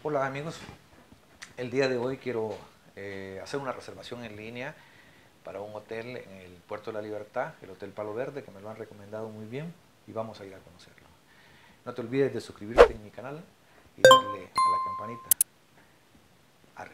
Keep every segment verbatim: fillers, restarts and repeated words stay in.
Hola amigos, el día de hoy quiero eh, hacer una reservación en línea para un hotel en el Puerto de la Libertad, el Hotel Palo Verde, que me lo han recomendado muy bien y vamos a ir a conocerlo. No te olvides de suscribirte en mi canal y darle a la campanita. Arre.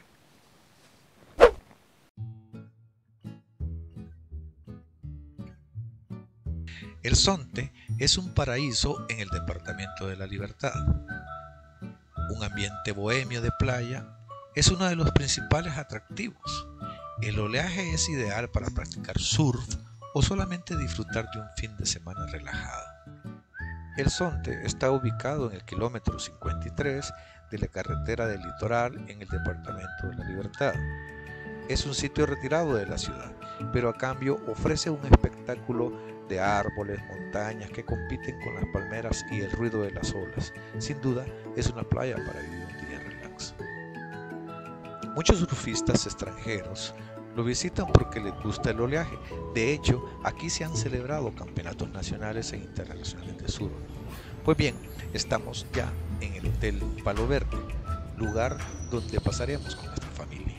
El Zonte es un paraíso en el Departamento de la Libertad. Un ambiente bohemio de playa es uno de los principales atractivos. El oleaje es ideal para practicar surf o solamente disfrutar de un fin de semana relajado. El Zonte está ubicado en el kilómetro cincuenta y tres de la carretera del Litoral en el Departamento de la Libertad. Es un sitio retirado de la ciudad, pero a cambio ofrece un espectáculo de árboles, montañas que compiten con las palmeras y el ruido de las olas. Sin duda, es una playa para vivir un día relax. Muchos surfistas extranjeros lo visitan porque les gusta el oleaje. De hecho, aquí se han celebrado campeonatos nacionales e internacionales de surf. Pues bien, estamos ya en el Hotel Palo Verde, lugar donde pasaremos con nuestra familia.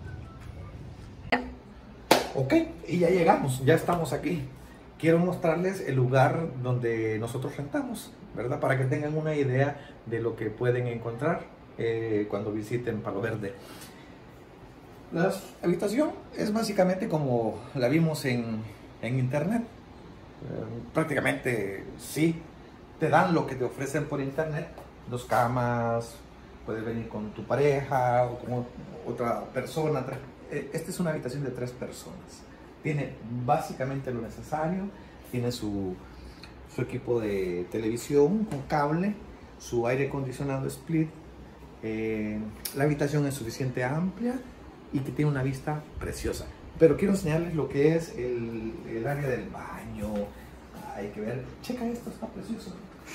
Ok, y ya llegamos, ya estamos aquí. Quiero mostrarles el lugar donde nosotros rentamos, ¿verdad? Para que tengan una idea de lo que pueden encontrar eh, cuando visiten Palo Verde. La habitación es básicamente como la vimos en, en internet. Eh, prácticamente sí, te dan lo que te ofrecen por internet. Dos camas, puedes venir con tu pareja o con otra persona. Esta es una habitación de tres personas. Tiene básicamente lo necesario. Tiene su, su equipo de televisión con cable, su aire acondicionado split. Eh, la habitación es suficiente amplia y que tiene una vista preciosa. Pero quiero enseñarles lo que es el, el área del baño. Hay que ver. Checa esto, está precioso.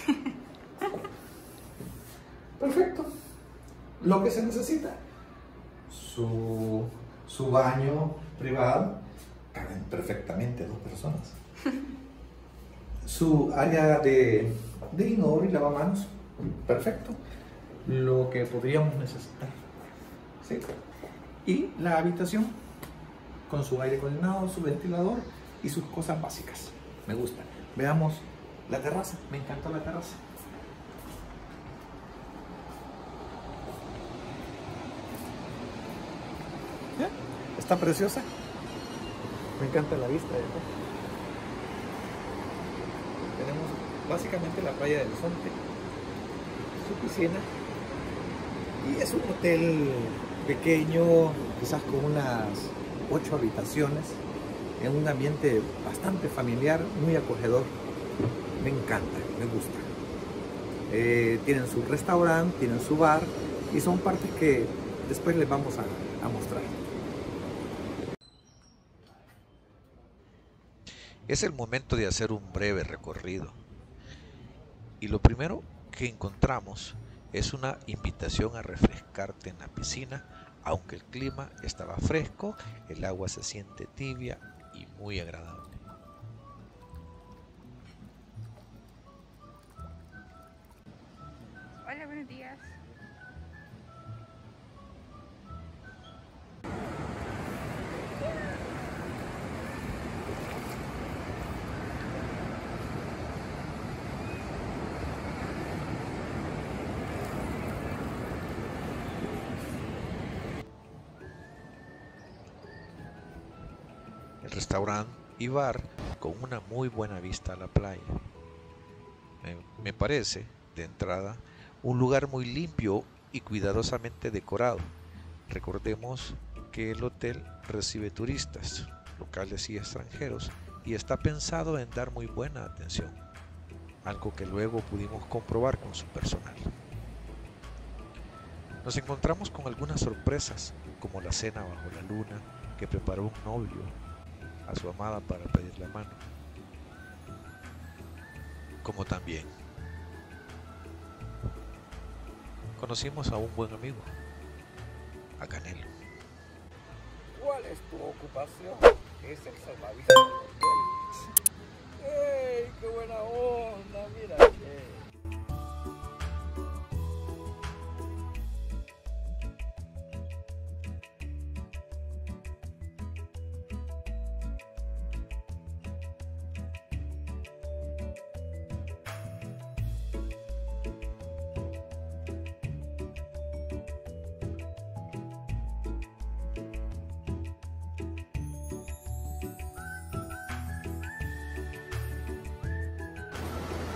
Perfecto. Lo que se necesita. Su, su baño privado. Caben perfectamente dos personas. Su área de, de inodoro y lavamanos. Perfecto. Lo que podríamos necesitar. ¿Sí? Y la habitación con su aire acondicionado, su ventilador y sus cosas básicas. Me gusta. Veamos la terraza. Me encantó la terraza. ¿Ya? Está preciosa. Me encanta la vista de acá. Tenemos básicamente la playa del Zonte, su piscina, y es un hotel pequeño, quizás con unas ocho habitaciones, en un ambiente bastante familiar, muy acogedor. Me encanta, me gusta. Eh, tienen su restaurante, tienen su bar, y son partes que después les vamos a, a mostrar. Es el momento de hacer un breve recorrido. Y lo primero que encontramos es una invitación a refrescarte en la piscina. Aunque el clima estaba fresco, el agua se siente tibia y muy agradable. Hola, buenos días. El restaurante y bar con una muy buena vista a la playa. Me, me parece, de entrada, un lugar muy limpio y cuidadosamente decorado. Recordemos que el hotel recibe turistas, locales y extranjeros, y está pensado en dar muy buena atención, algo que luego pudimos comprobar con su personal. Nos encontramos con algunas sorpresas, como la cena bajo la luna que preparó un novio a su amada para pedir la mano, como también conocimos a un buen amigo, a Canelo. ¿Cuál es tu ocupación? Es el salvavidas del hotel. ¡Ey, qué buena onda! Mira que...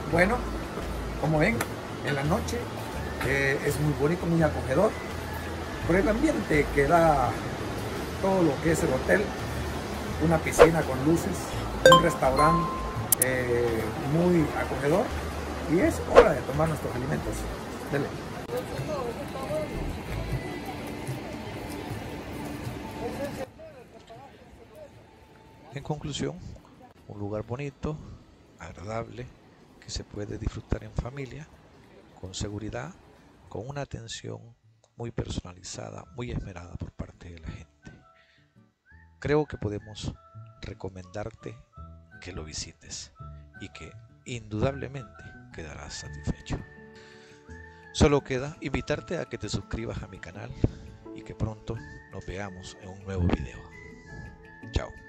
Bueno, como ven, en la noche eh, es muy bonito, muy acogedor. Por el ambiente que da todo lo que es el hotel, una piscina con luces, un restaurante eh, muy acogedor, y es hora de tomar nuestros alimentos. Dele. En conclusión, un lugar bonito, agradable, que se puede disfrutar en familia, con seguridad, con una atención muy personalizada, muy esmerada por parte de la gente. Creo que podemos recomendarte que lo visites y que indudablemente quedarás satisfecho. Solo queda invitarte a que te suscribas a mi canal y que pronto nos veamos en un nuevo video. Chao.